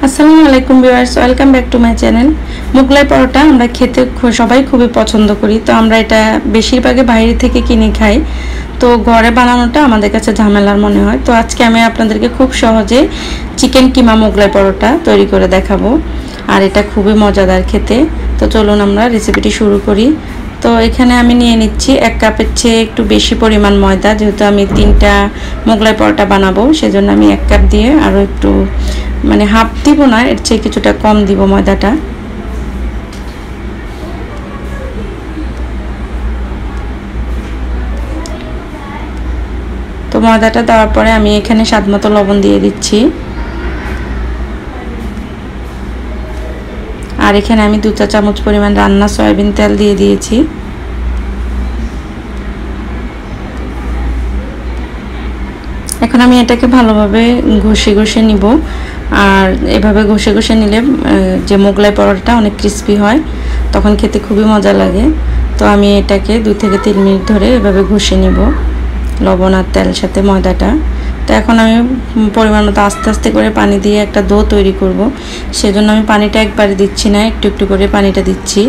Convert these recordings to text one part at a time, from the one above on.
আসসালামু আলাইকুম viewers, welcome back to my channel. Mughlai paratha আমরা খেতে সবাই খুবই পছন্দ করি। তো আমরা এটা বেশিরভাগই বাইরে থেকে কিনে খাই। তো ঘরে বানানোটা আমাদের কাছে ঝামেলার মনে হয়। তো আজকে আমি আপনাদেরকে খুব সহজে চিকেন কিমা মোগলাই পরোটা তৈরি করে দেখাবো। আর এটা খুবই মজাদার খেতে। তো চলুন আমরা রেসিপিটি শুরু করি। তো এখানে আমি নিয়ে নিচ্ছি 1 কাপের চেয়ে একটু বেশি পরিমাণ ময়দা। যেহেতু আমি 3টা মোগলাই পরোটা বানাবো, সেজন্য আমি 1 কাপ দিয়ে আরও একটু মানে হাফ দিব না, এর চেয়ে কিছুটা কম দিব ময়দাটা। তো ময়দাটা দেওয়ার পরে আমি এখানে স্বাদমতো লবণ দিয়ে দিচ্ছি। আর এখানে আমি 2 চা চামচ পরিমাণ রান্না সয়াবিন তেল দিয়ে দিয়েছি। এখন আমি এটাকে ভালোভাবে ঘষে নিব। আর এভাবে ঘষে নিলে যে মোগলাই পরোটাটা অনেক ক্রিস্পি হয়, তখন খেতে খুবই মজা লাগে। তো আমি এটাকে 2 থেকে 3 মিনিট ধরে এভাবে ঘষে নিব লবণ আর তেল সাথে ময়দাটা। তো এখন আমি পরিমাণ মতো আস্তে আস্তে করে পানি দিয়ে একটা ডো তৈরি করব। সেজন্য আমি পানিটা একবারে দিচ্ছি না, একটু একটু করে পানিটা দিচ্ছি।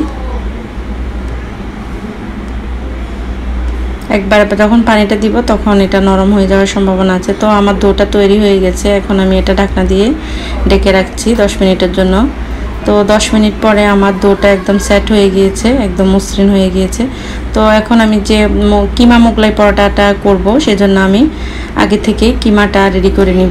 একবার যখন পানিটা দিব তখন এটা নরম হয়ে যাওয়ার সম্ভাবনা আছে। তো আমার ডোটা তৈরি হয়ে গেছে। এখন আমি এটা ঢাকনা দিয়ে ঢেকে রাখছি 10 মিনিটের জন্য। তো 10 মিনিট পরে আমার ডোটা একদম সেট হয়ে গিয়েছে, একদম মসৃণ হয়ে গিয়েছে। তো এখন আমি যে কিমা মোগলাই পরোটাটা করব, সেজন্য আমি আগে থেকে কিমাটা রেডি করে নিব।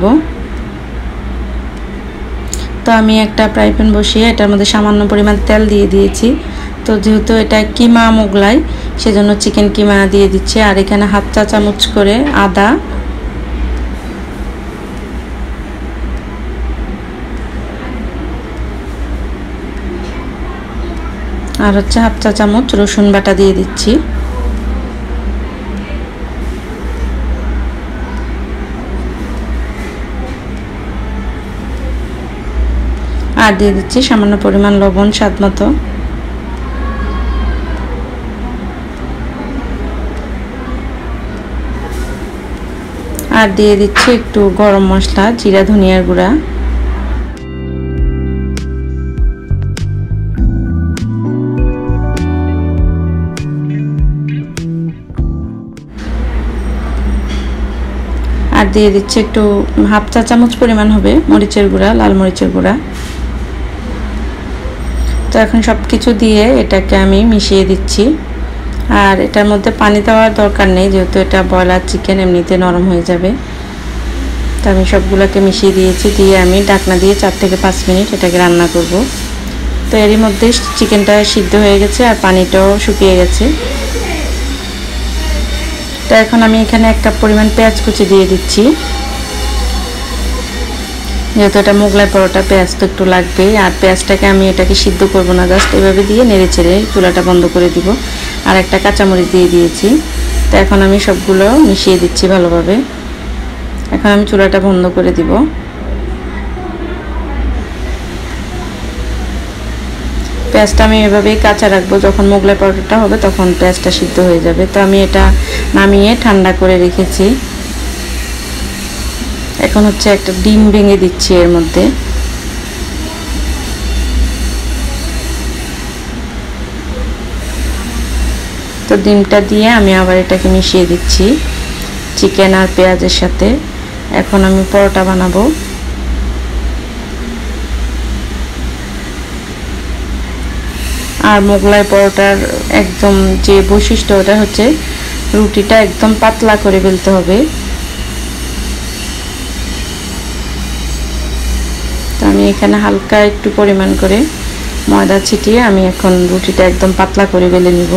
তো আমি একটা ফ্রাই প্যান বসিয়ে এটার মধ্যে সামান্য পরিমাণ তেল দিয়ে দিয়েছি। তো যেহেতু এটা কিমা মোগলাই, সেজন্য চিকেন কিমা দিয়ে দিচ্ছি। আর এখানে হাফ চা চামচ করে আদা, আর হচ্ছে হাফ চা চামচ রসুন বাটা দিয়ে দিচ্ছি। আর দিয়ে দিচ্ছি সামান্য পরিমাণ লবণ স্বাদ মতো। আর দিয়ে দিচ্ছি একটু গরম মশলা, জিরা ধনিয়ার গুঁড়া। আর দিয়ে দিচ্ছি একটু হাফ চা চামচ পরিমাণ হবে মরিচের গুঁড়া, লাল মরিচের গুঁড়া। তো এখন সব কিছু দিয়ে এটাকে আমি মিশিয়ে দিচ্ছি। আর এটার মধ্যে পানি দেওয়ার দরকার নেই, যেহেতু এটা ব্রয়লার চিকেন এমনিতে নরম হয়ে যাবে। তো আমি সবগুলোকে মিশিয়ে দিয়েছি, দিয়ে আমি ঢাকনা দিয়ে 4 থেকে 5 মিনিট এটাকে রান্না করব। তো এরই মধ্যে চিকেনটা সিদ্ধ হয়ে গেছে আর পানিটাও শুকিয়ে গেছে। তো এখন আমি এখানে 1 কাপ পরিমাণ পেঁয়াজ কুচি দিয়ে দিচ্ছি। যেহেতু এটা মোগলাই পরোটা, পেঁয়াজ তো একটু লাগবেই। আর পেঁয়াজটাকে আমি এটাকে সিদ্ধ করব না, জাস্ট এভাবে দিয়ে নেড়ে চেড়ে চুলাটা বন্ধ করে দিব। আর একটা কাঁচামরিচ দিয়ে দিয়েছি। তো এখন আমি সবগুলো মিশিয়ে দিচ্ছি ভালোভাবে। এখন আমি চুলাটা বন্ধ করে দিব। পেঁয়াজটা আমি এভাবেই কাঁচা রাখবো, যখন মোগলাই পরোটাটা হবে তখন পেঁয়াজটা সিদ্ধ হয়ে যাবে। তো আমি এটা নামিয়ে ঠান্ডা করে রেখেছি। এখন হচ্ছে একটা ডিম ভেঙে দিচ্ছি এর মধ্যে। তো ডিমটা দিয়ে আমি আবার এটাকে মিশিয়ে দিচ্ছি চিকেন আর পেঁয়াজের সাথে। এখন আমি পরোটা বানাবো। আর মোগলাই পরোটার একদম যে বৈশিষ্ট্য, ওটা হচ্ছে রুটিটা একদম পাতলা করে বেলতে হবে। তো আমি এখানে হালকা একটু পরিমাণ করে ময়দা ছিটিয়ে আমি এখন রুটিটা একদম পাতলা করে বেলে নিব।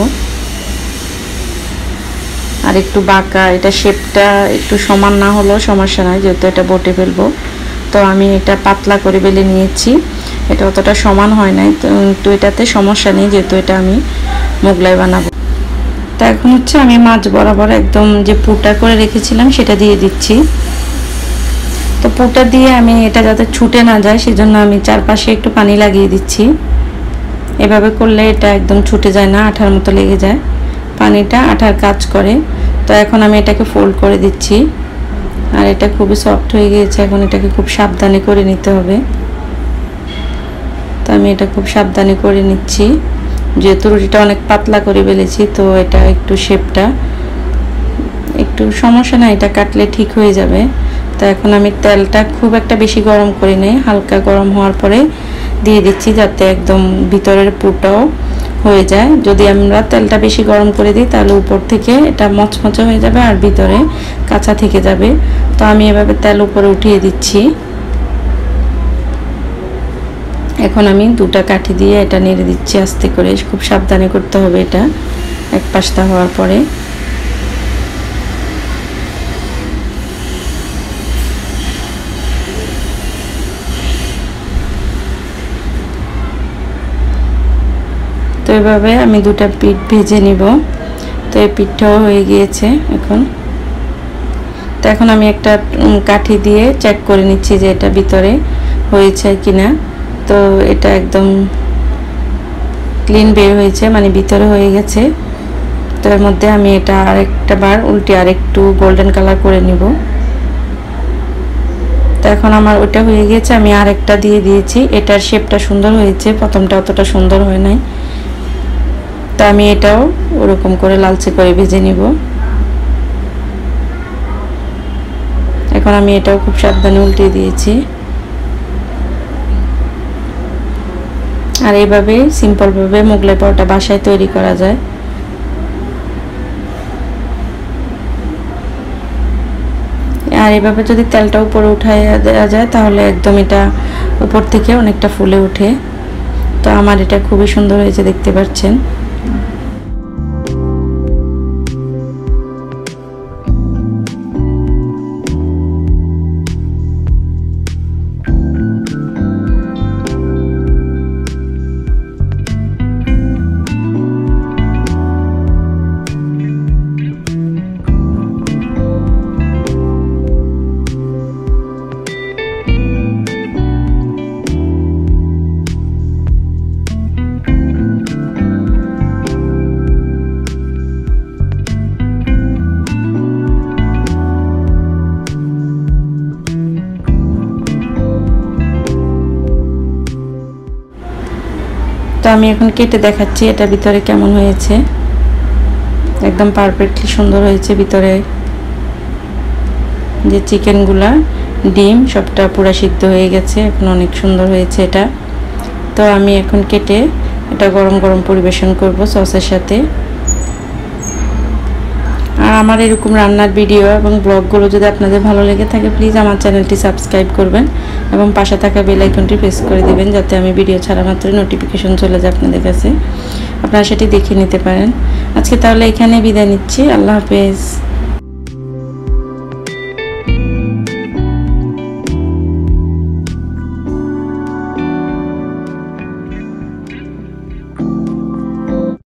আর একটু বাঁকা, এটা শেপটা একটু সমান না হলেও সমস্যা নয়, যেহেতু এটা বটে ফেলবো। তো আমি এটা পাতলা করে বেলে নিয়েছি। এটা অতটা সমান হয় নাই, তো এটাতে সমস্যা নেই, যেহেতু এটা আমি মোগলাই বানাবো। তো এখন হচ্ছে আমি মাছ বরাবর একদম যে পুরটা করে রেখেছিলাম সেটা দিয়ে দিচ্ছি। তো পুরটা দিয়ে আমি এটা যাতে ছুটে না যায়, সেজন্য আমি চারপাশে একটু পানি লাগিয়ে দিচ্ছি। এভাবে করলে এটা একদম ছুটে যায় না, আঠার মতো লেগে যায়। পানিটা আঠার কাজ করে। তো এখন আমি এটাকে ফোল্ড করে দিচ্ছি। আর এটা খুবই সফট হয়ে গিয়েছে, এখন এটাকে খুব সাবধানে করে নিতে হবে। তো আমি এটা খুব সাবধানে করে নিচ্ছি, যেহেতু রুটিটা অনেক পাতলা করে বেলেছি, তো এটা একটু শেপটা একটু সমস্যা না, এটা কাটলে ঠিক হয়ে যাবে। তো এখন আমি তেলটা খুব একটা বেশি গরম করি নাই, হালকা গরম হওয়ার পরে দিয়ে দিচ্ছি, যাতে একদম ভিতরের পুরটাও হয়ে যায়। যদি আমরা তেলটা বেশি গরম করে দিই তাহলে উপর থেকে এটা মচমচে হয়ে যাবে আর ভিতরে কাঁচা থেকে যাবে। তো আমি এভাবে তেল উপরে উঠিয়ে দিচ্ছি। এখন আমি দুটা কাঠি দিয়ে এটা নেড়ে দিচ্ছি আস্তে করে, খুব সাবধানে করতে হবে এটা এক পাশটা হওয়ার পরে। তো এভাবে আমি দুটা পিঠ ভেজে নিব। তো এই পিঠটাও হয়ে গিয়েছে এখন। তো এখন আমি একটা কাঠি দিয়ে চেক করে নিচ্ছি যে এটা ভিতরে হয়েছে কিনা। তো এটা একদম ক্লিন বের হয়েছে, মানে ভিতরে হয়ে গেছে। তো এর মধ্যে আমি এটা আরেকটা বার উল্টে আরেকটু গোল্ডেন কালার করে নিব। তো এখন আমার ওটা হয়ে গেছে, আমি আরেকটা দিয়ে দিয়েছি। এটার শেপটা সুন্দর হয়েছে, প্রথমটা অতটা সুন্দর হয় নাই। তো আমি এটাও ওরকম করে লালচে করে ভেজে নিব। এখন আমি এটাও খুব সাবধানে উল্টে দিয়েছি। আর এইভাবে সিম্পলভাবে মোগলাই পরোটা বাসায় তৈরি করা যায়। আর এইভাবে যদি তেলটা উপরে উঠায় দেওয়া যায় তাহলে একদম এটা উপর থেকে অনেকটা ফুলে ওঠে। তো আমার এটা খুবই সুন্দর হয়েছে, দেখতে পাচ্ছেন। তো আমি এখন কেটে দেখাচ্ছি এটা ভিতরে কেমন হয়েছে। একদম পারফেক্টলি সুন্দর হয়েছে। ভিতরে যে চিকেনগুলা, ডিম সবটা পুরো সিদ্ধ হয়ে গেছে, এখন অনেক সুন্দর হয়েছে এটা। তো আমি এখন কেটে এটা গরম গরম পরিবেশন করব সসের সাথে। আর আমার এরকম রান্নার ভিডিও এবং ব্লগগুলো যদি আপনাদের ভালো লেগে থাকে প্লিজ আমার চ্যানেলটি সাবস্ক্রাইব করবেন এবং পাশে থাকা বেল আইকনটি প্রেস করে দিবেন, যাতে আমি ভিডিও ছাড়া মাত্রই নোটিফিকেশন চলে যায় আপনাদের কাছে, আপনারা সেটি দেখে নিতে পারেন। আজকে তাহলে এখানে বিদায় নিচ্ছি। আল্লাহ হাফেজ।